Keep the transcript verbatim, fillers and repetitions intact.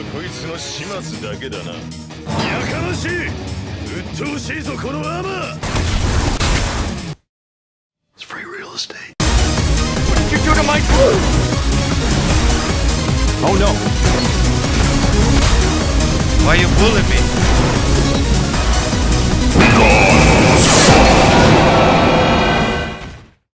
こいつの始末だけだな。やかましい。鬱陶しいぞこのアーマー。It's free real estate. What did you do to my crew? Oh no. Why you bullying me? Go!